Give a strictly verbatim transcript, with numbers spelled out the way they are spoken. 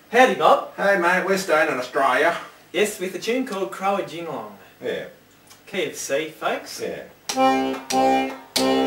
Howdy, Bob. Hey mate, we're staying in Australia. Yes, with a tune called Croajingolong. Yeah. Key of C, folks. Yeah.